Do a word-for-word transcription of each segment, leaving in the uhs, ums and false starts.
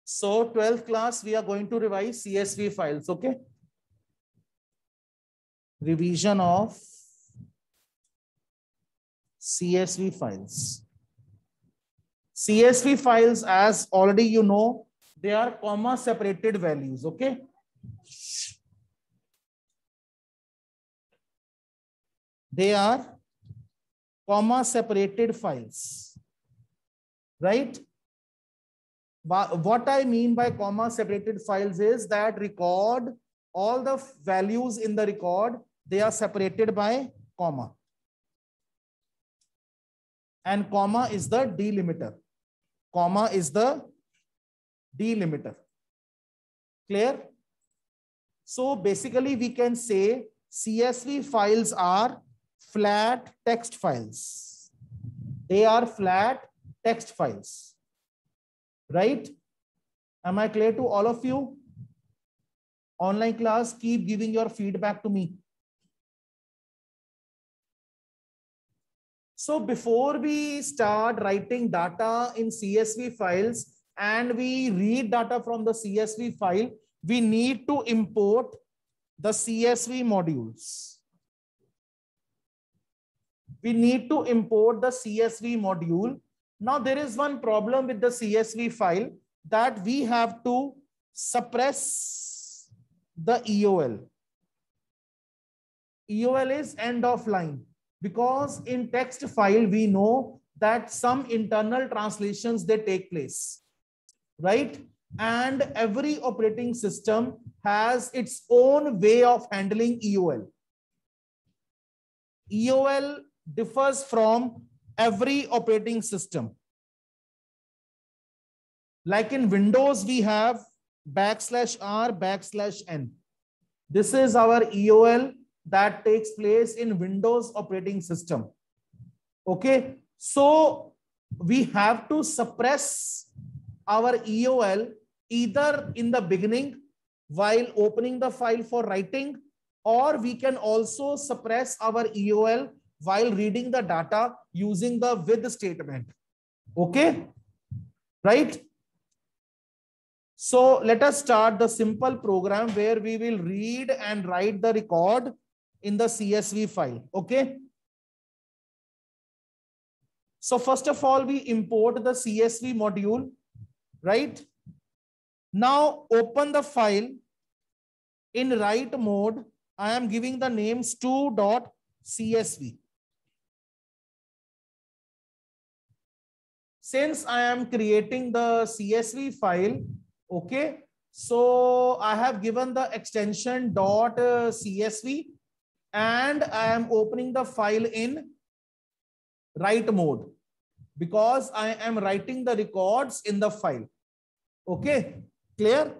So twelfth class, we are going to revise C S V files. Okay. Revision of C S V files. C S V files, as already you know, they are comma separated values. Okay. They are comma separated files, right? What I mean by comma separated files is that record, all the values in the record, they are separated by comma. And comma is the delimiter. Comma is the delimiter. Clear? So basically we can say C S V files are flat text files. They are flat text files. Right? Am I clear to all of you? Online class, keep giving your feedback to me. So before we start writing data in C S V files and we read data from the C S V file, we need to import the C S V modules. We need to import the C S V module. Now there is one problem with the C S V file, that we have to suppress the E O L. E O L is end of line, because in text file we know that some internal translations they take place, right? And every operating system has its own way of handling E O L. E O L differs from every operating system. Like in Windows, we have backslash R, backslash N. This is our E O L that takes place in Windows operating system. Okay, so we have to suppress our E O L either in the beginning while opening the file for writing, or we can also suppress our E O L while reading the data using the with statement. Okay, right? So let us start the simple program where we will read and write the record in the C S V file. Okay. So first of all, we import the C S V module, right? Now open the file in write mode. I am giving the name stu dot C S V. Since I am creating the C S V file, okay, so I have given the extension dot C S V and I am opening the file in write mode because I am writing the records in the file. Okay, clear?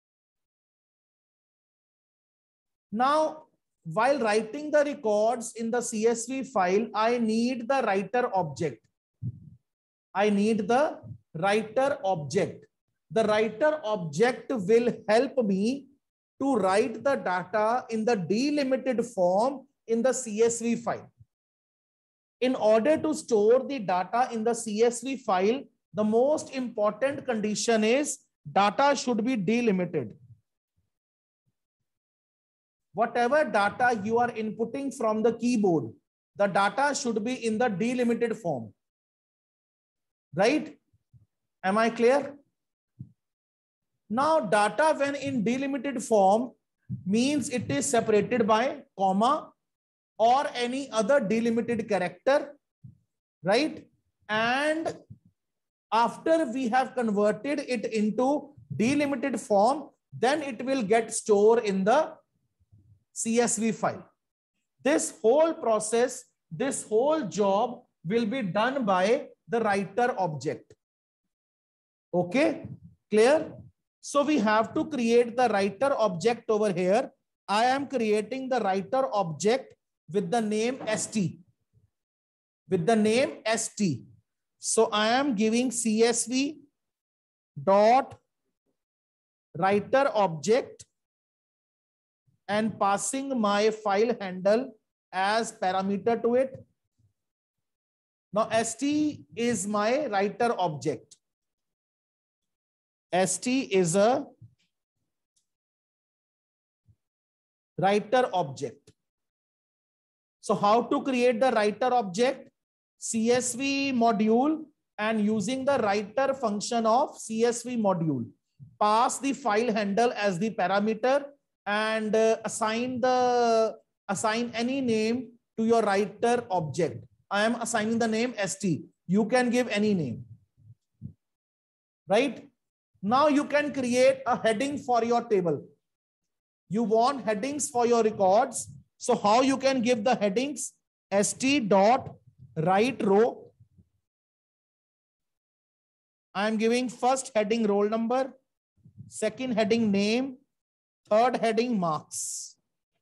Now, while writing the records in the C S V file, I need the writer object. I need the writer object. The writer object will help me to write the data in the delimited form in the C S V file. In order to store the data in the C S V file, the most important condition is data should be delimited. Whatever data you are inputting from the keyboard, the data should be in the delimited form. Right? Am I clear? Now, data when in delimited form means it is separated by comma or any other delimited character, right? And after we have converted it into delimited form, then it will get stored in the C S V file. This whole process, this whole job will be done by the writer object. Okay, clear? So we have to create the writer object over here. I am creating the writer object with the name st. With the name st. So I am giving C S V dot writer object and passing my file handle as parameter to it. Now st is my writer object. st is a writer object. So how to create the writer object? C S V module, and using the writer function of C S V module, pass the file handle as the parameter and uh, assign the assign any name to your writer object. I am assigning the name st. You can give any name. Right? Now you can create a heading for your table. You want headings for your records. So how you can give the headings? st dot write row. I am giving first heading roll number, second heading name, third heading marks.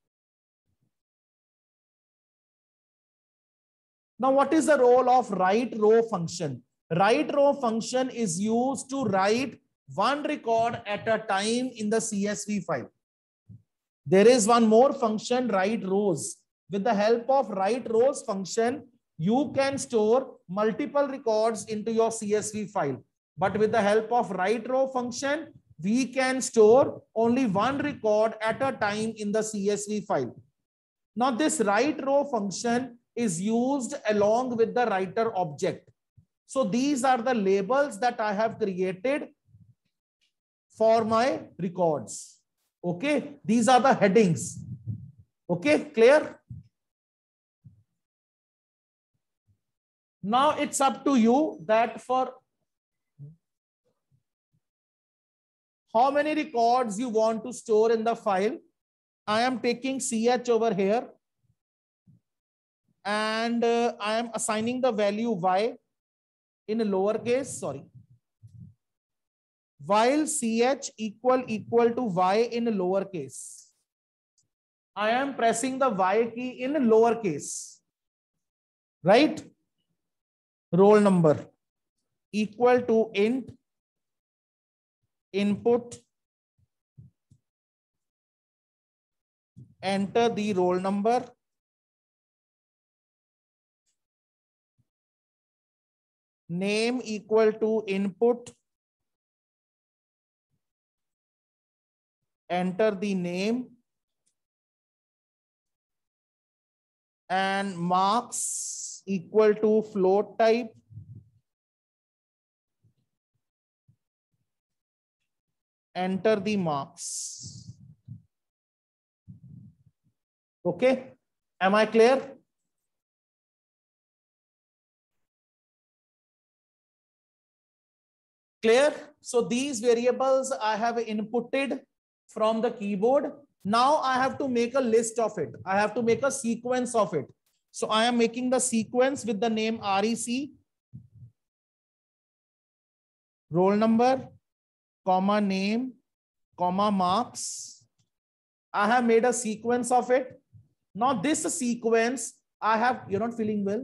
Now, what is the role of write row function? Write row function is used to write one record at a time in the C S V file. There is one more function, write rows. With the help of write rows function, you can store multiple records into your C S V file. But with the help of write row function, we can store only one record at a time in the C S V file. Now, this write row function is used along with the writer object. So these are the labels that I have created for my records. Okay, these are the headings. Okay, clear? Now it's up to you that for how many records you want to store in the file. I am taking C H over here and uh, I am assigning the value Y in a lowercase, sorry. While C H equal equal to Y in a lowercase, I am pressing the Y key in a lowercase, right? Roll number equal to int input, enter the roll number, name equal to input, enter the name, and marks equal to float type, enter the marks. Okay, am I clear? Clear? So these variables I have inputted from the keyboard. Now I have to make a list of it. I have to make a sequence of it. So I am making the sequence with the name R E C, roll number, comma name, comma marks. I have made a sequence of it. Now this sequence I have, you're not feeling well,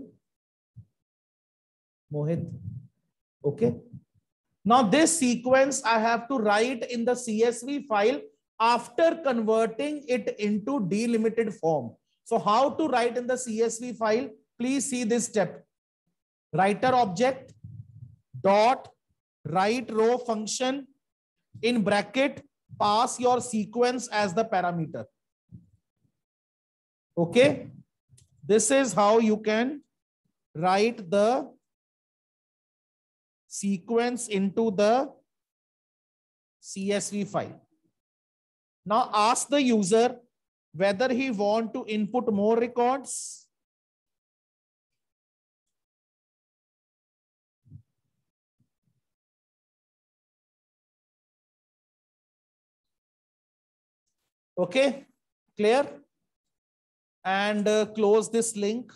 Mohit. Okay. Now this sequence I have to write in the C S V file after converting it into delimited form. So how to write in the C S V file? Please see this step. Writer object dot write row function in bracket, pass your sequence as the parameter. Okay. This is how you can write the sequence into the C S V file. Now ask the user whether he want to input more records. Okay, clear? And uh, close this link.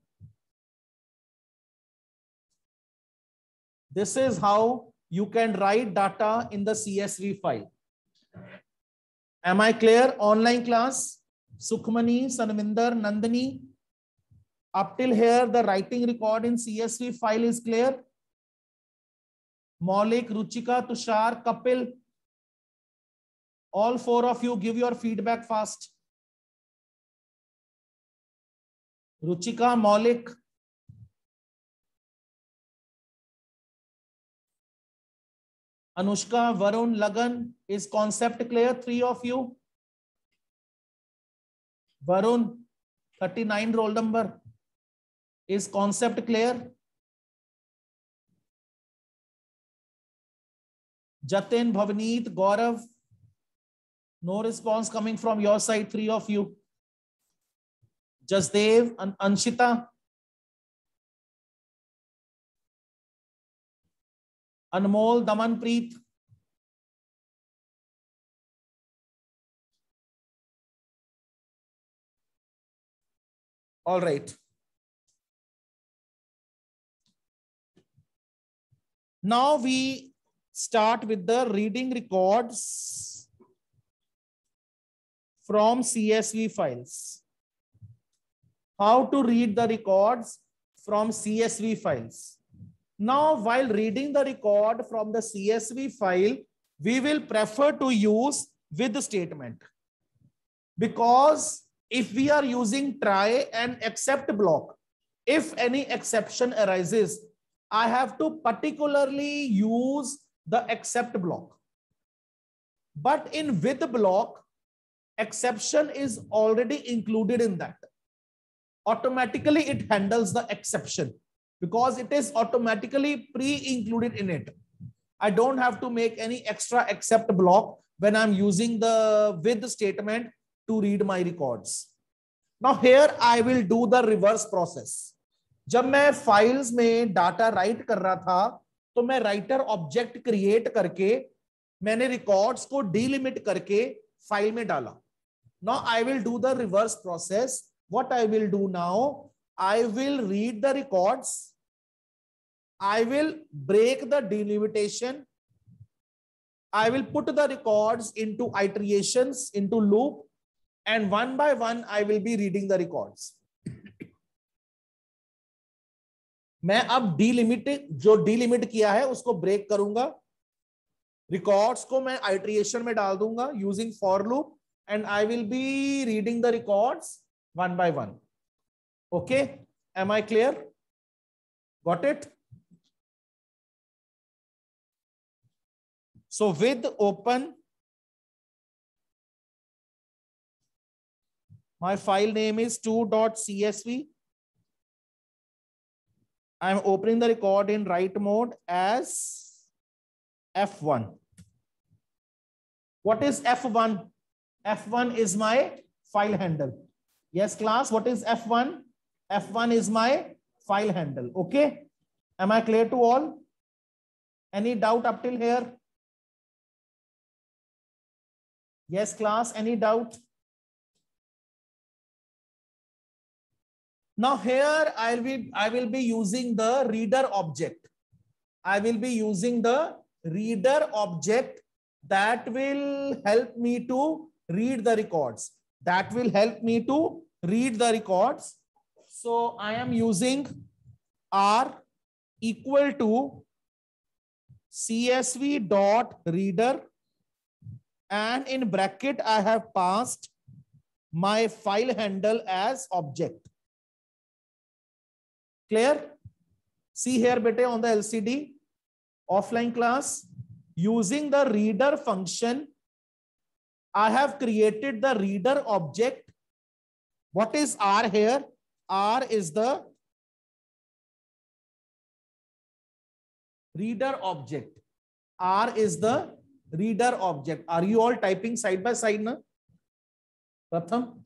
This is how you can write data in the C S V file. Am I clear? Online class, Sukhmani, Sanvinder, Nandini. Up till here, the writing record in C S V file is clear. Maulik, Ruchika, Tushar, Kapil. All four of you give your feedback fast. Ruchika, Maulik. Anushka, Varun, Lagan, is concept clear? Three of you. Varun, thirty-nine roll number. Is concept clear? Jatin, Bhavneet, Gaurav. No response coming from your side, three of you. Jasdev and Anshita. Anmol, Damanpreet. All right. Now we start with the reading records from C S V files. How to read the records from C S V files. Now, while reading the record from the C S V file, we will prefer to use with statement. Because if we are using try and except block, if any exception arises, I have to particularly use the except block. But in with block, exception is already included in that. Automatically, it handles the exception because it is automatically pre-included in it. I don't have to make any extra except block when I'm using the with statement to read my records. Now here I will do the reverse process. जब मैं files में data right कर रहा था तो मैं writer object create करके मैंने रिकॉर्ड्स को डीलिमिट करके फाइल में डाला. Now I will do the reverse process. What I will do now, I will read the records. I will break the delimitation. I will put the records into iterations, into loop, and one by one I will be reading the records. मैं अब delimit जो delimit किया है उसको break करूंगा. Records को मैं iteration में डाल दूंगा using for loop and I will be reading the records one by one. Okay, am I clear? Got it? So with open, my file name is two dot C S V. I am opening the record in write mode as F one. What is F one? F one is my file handle. Yes, class, what is F one? F one is my file handle. Okay. Am I clear to all? Any doubt up till here? Yes, class, any doubt? Now here I'll be, I will be using the reader object. I will be using the reader object that will help me to read the records. That will help me to read the records. So I am using R equal to C S V dot reader, and in bracket I have passed my file handle as object. Clear? See here, bete, on the L C D, offline class, using the reader function, I have created the reader object. What is R here? R is the reader object. R is the reader object. Are you all typing side by side now? Pratham?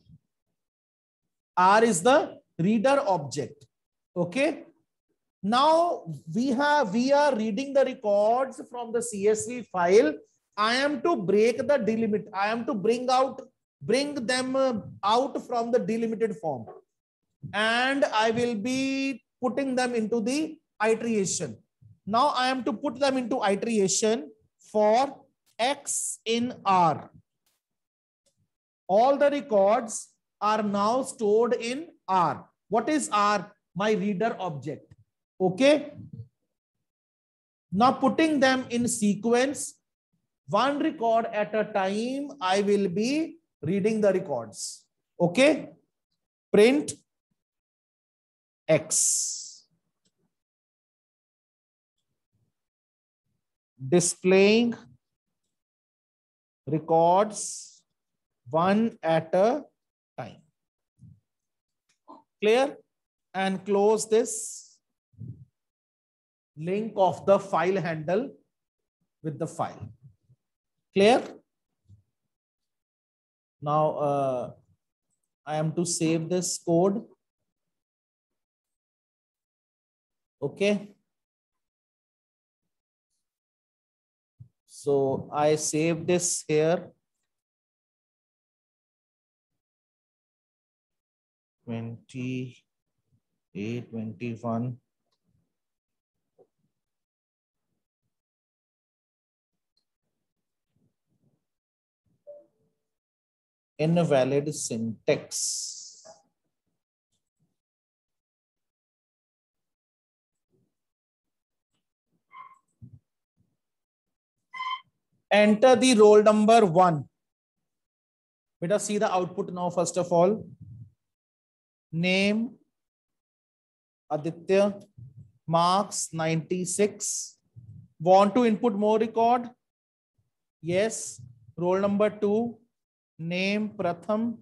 R is the reader object. Okay. Now we have, we are reading the records from the C S V file. I am to break the delimit. I am to bring out, bring them out from the delimited form. And I will be putting them into the iteration. Now I am to put them into iteration for X in R. All the records are now stored in R. What is R? My reader object. Okay. Now putting them in sequence, one record at a time, I will be reading the records. Okay. Print X. displaying records one at a time. Clear? And close this link of the file handle with the file. Clear? Now, uh, I am to save this code. Okay. So I save this here. twenty-eight, twenty-one. Invalid syntax. Enter the roll number one. Let us see the output now, first of all. Name, Aditya, marks ninety-six. Want to input more record? Yes. Roll number two. Name, Pratham,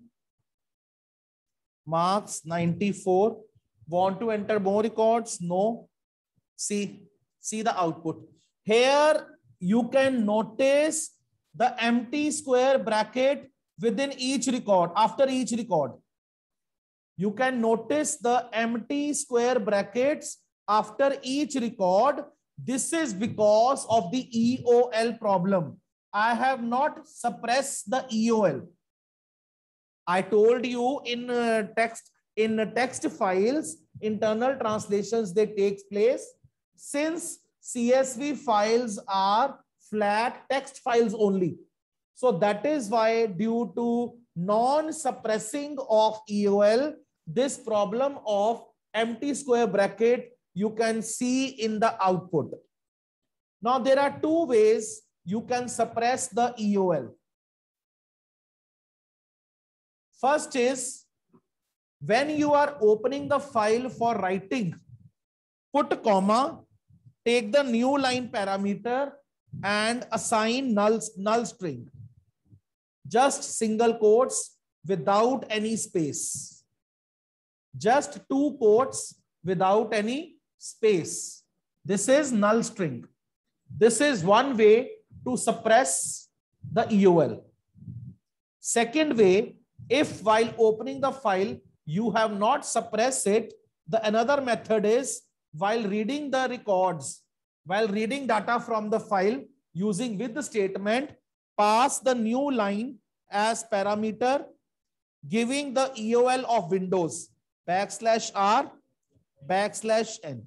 marks ninety-four. Want to enter more records? No. See, see the output. Here you can notice the empty square bracket within each record, after each record. You can notice the empty square brackets after each record. This is because of the E O L problem. I have not suppressed the E O L. I told you in uh, text, in uh, text files, internal translations, they take place. Since C S V files are flat text files only. So that is why, due to non-suppressing of E O L, this problem of empty square bracket you can see in the output. Now there are two ways you can suppress the E O L. First is, when you are opening the file for writing, put comma, take the new line parameter and assign null, null string. Just single quotes without any space. Just two quotes without any space. This is null string. This is one way to suppress the E O L. Second way, if while opening the file you have not suppressed it, the another method is, while reading the records, while reading data from the file, using with the statement, pass the new line as parameter, giving the E O L of Windows, backslash R, backslash N.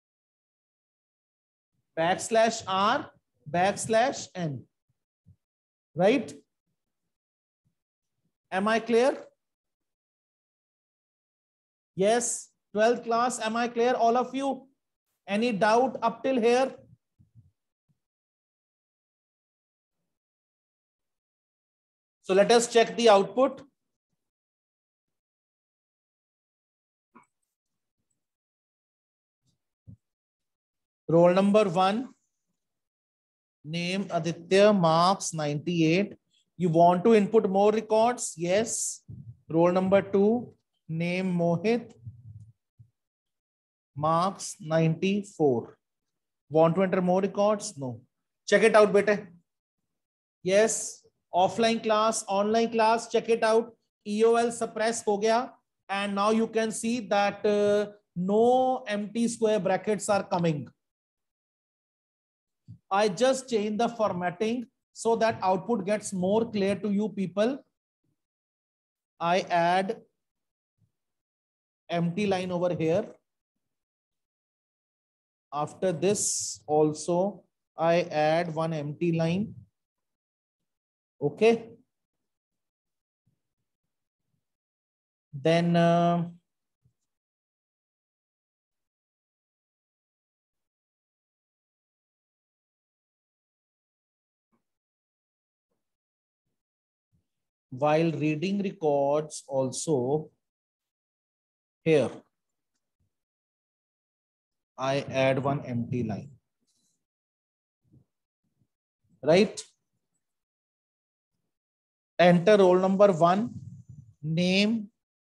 Backslash R, backslash N. Right? Am I clear? Yes. twelfth class, am I clear, all of you? Any doubt up till here? So let us check the output. Roll number one, name Aditya, marks ninety-eight. You want to input more records? Yes. Roll number two, name Mohit, marks ninety-four. Want to enter more records? No. Check it out, beta. Yes. Offline class, online class, check it out. E O L suppress ho gaya. And now you can see that uh, no empty square brackets are coming. I just changed the formatting so that output gets more clear to you people. I add empty line over here. After this also, I add one empty line. Okay. Then uh, while reading records also, here I add one empty line. right? Enter roll number one, name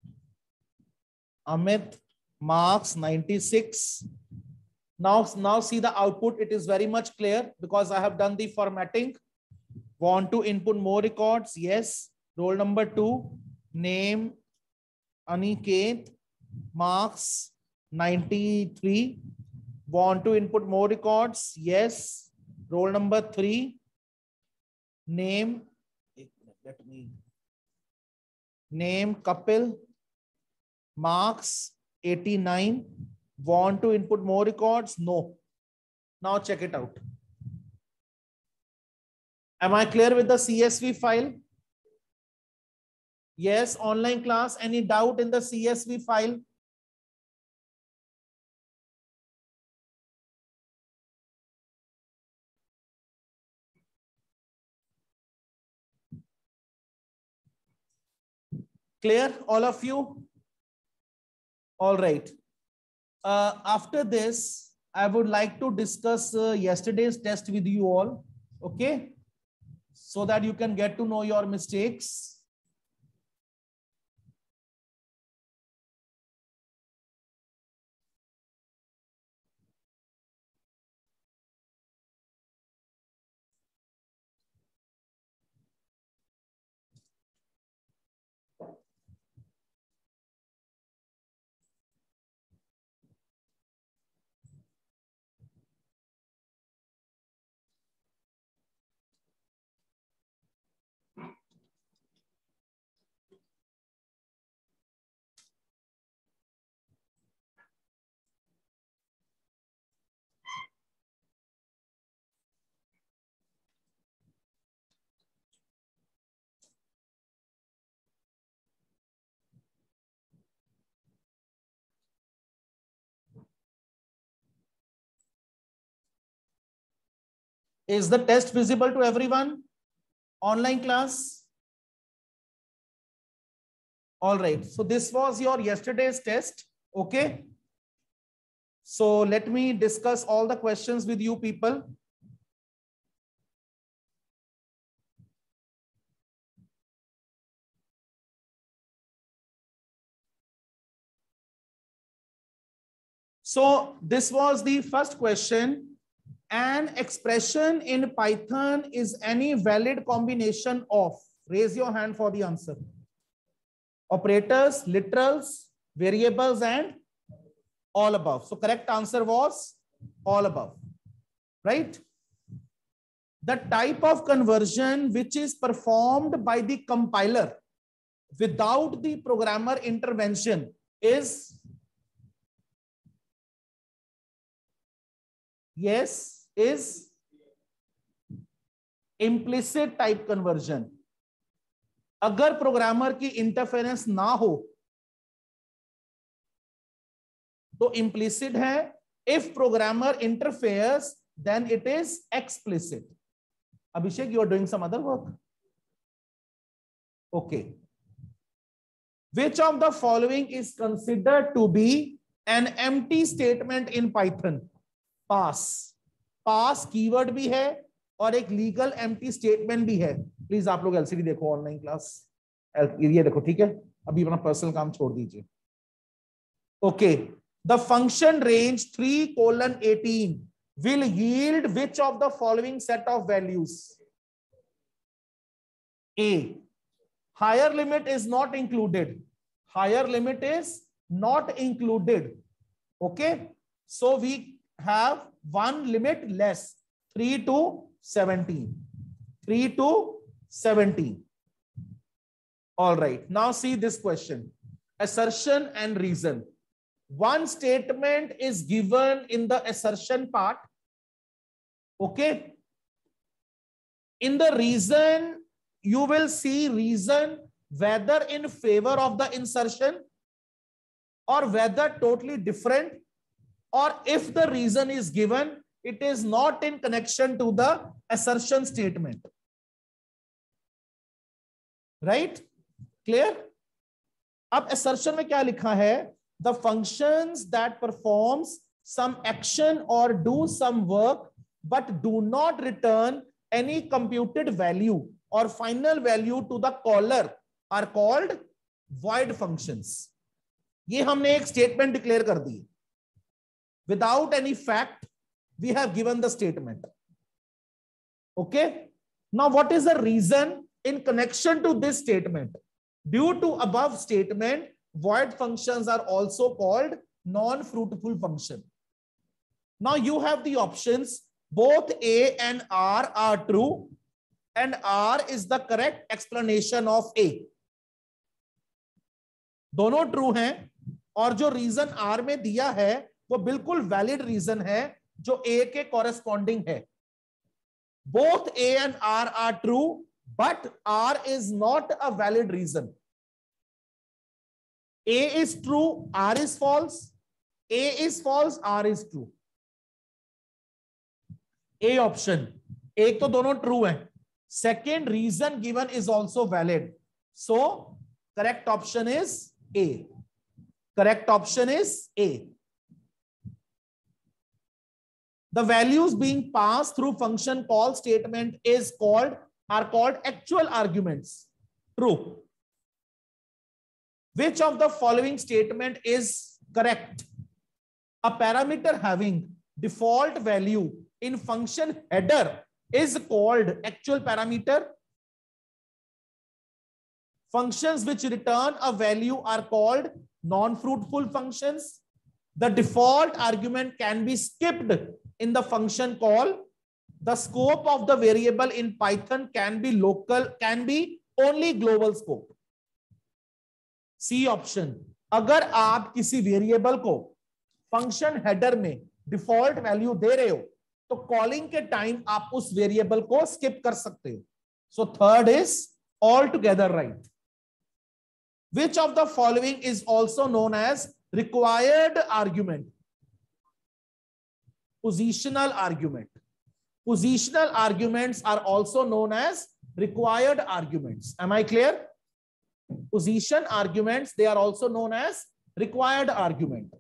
Amit, marks ninety-six. Now, now see the output. It is very much clear because I have done the formatting. Want to input more records? Yes. Roll number two, name Aniket, marks ninety-three. Want to input more records? Yes. Roll number three, name, let me, name Kapil, marks eighty-nine. Want to input more records? No. Now check it out. Am I clear with the C S V file? Yes, online class. Any doubt in the C S V file? Clear, all of you? All right. Uh, after this, I would like to discuss uh, yesterday's test with you all, okay? So that you can get to know your mistakes. Is the test visible to everyone? Online class? All right. So this was your yesterday's test. Okay. So let me discuss all the questions with you people. So this was the first question. An expression in Python is any valid combination of, raise your hand for the answer, operators, literals, variables, and all above. So correct answer was all above, right? The type of conversion which is performed by the compiler without the programmer intervention is, yes, is implicit type conversion. अगर programmer की interference ना हो तो implicit है. If programmer interferes, then it is explicit. Abhishek, you are doing some other work. Okay. Which of the following is considered to be an empty statement in Python? Pass. Pass keyword भी है और एक legal empty statement भी है. Please आप लोग LCD देखो, online class ये देखो, ठीक है? अभी अपना पर्सनल काम छोड़ दीजिए. Okay. The function range three colon eighteen will yield which of the following set of values? A. Higher limit is not included. Higher limit is not included. Okay. So we have one limit less, three to seventeen. three to seventeen. All right. Now see this question. Assertion and reason. One statement is given in the assertion part. Okay. In the reason, you will see reason whether in favor of the insertion or whether totally different, or if the reason is given, it is not in connection to the assertion statement. Right? Clear? अब assertion में क्या लिखा है? The functions that performs some action or do some work but do not return any computed value or final value to the caller are called void functions. ये हमने एक statement declare कर दी. Without any fact, we have given the statement. Okay. Now, what is the reason in connection to this statement? Due to above statement, void functions are also called non-fruitful function. Now you have the options. Both A and R are true, and R is the correct explanation of A. दोनों true हैं, और जो reason R में दिया है वो बिल्कुल valid reason है जो A के corresponding है. Both A and R are true, but R is not a valid reason. A is true, R is false. A is false, R is true. A option. एक तो दोनों true है. Second reason given is also valid. So correct option is A. Correct option is A. The values being passed through function call statement is called are called actual arguments. True. Which of the following statement is correct? A parameter having default value in function header is called actual parameter. Functions which return a value are called non-fruitful functions. The default argument can be skipped in the function call. The scope of the variable in Python can be local, can be only global scope. C option. अगर आप किसी variable को function header में default value दे रहे हो तो calling के टाइम आप उस वेरिएबल को स्किप कर सकते हो. So third is all together right. Which of the following is also known as required argument? Positional argument. Positional arguments are also known as required arguments. Am I clear? Position arguments, they are also known as required argument.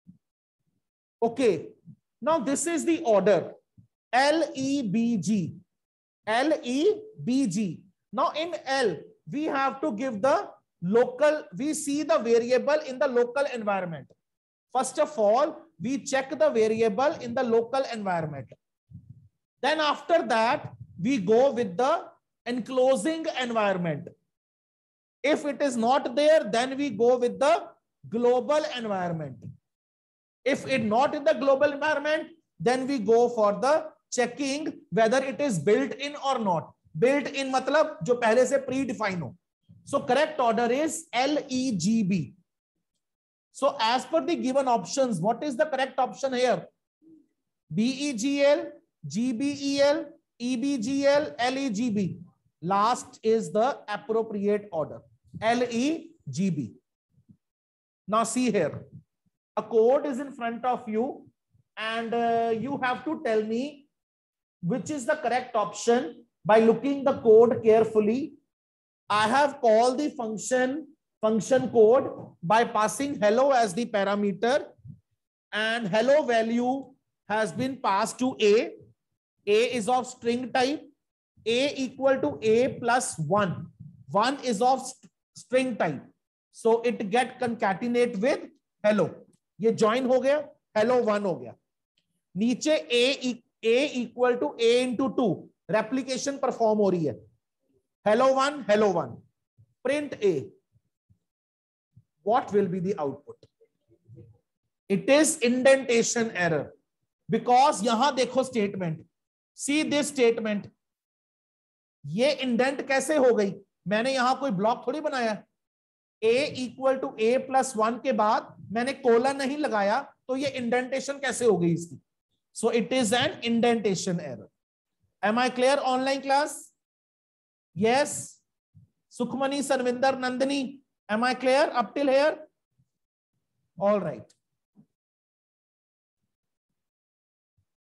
Okay. Now this is the order. L E B G. L E B G. Now in L, we have to give the local, we see the variable in the local environment. First of all, we check the variable in the local environment. Then after that, we go with the enclosing environment. If it is not there, then we go with the global environment. If it not in the global environment, then we go for the checking whether it is built in or not. Built in matlab jo pehle se pre-define ho. So correct order is L E G B. So as per the given options, what is the correct option here? B E G L, G B E L, E B G L, L E G B. Last is the appropriate order. L E G B. Now see here. A code is in front of you and uh, you have to tell me which is the correct option by looking the code carefully. I have called the function function code by passing hello as the parameter, and hello value has been passed to A. A is of string type. A equal to A plus one. one is of st string type. So it get concatenate with hello. ये join हो गया, hello one हो गया. नीचे A, A equal to A into two. Replication perform हो रही है. Hello one, hello one. Print A. What will be the output? It is indentation error. Because यहां देखो statement. See this statement. ये indent कैसे हो गई? मैंने यहां कोई ब्लॉक थोड़ी बनाया. A equal to A plus one के बाद मैंने कोलन नहीं लगाया तो ये indentation कैसे हो गई इसकी? So it is an indentation error. Am I clear? Online class? Yes. Sukhmani, Sarvinder, Nandini. Am I clear up till here? All right.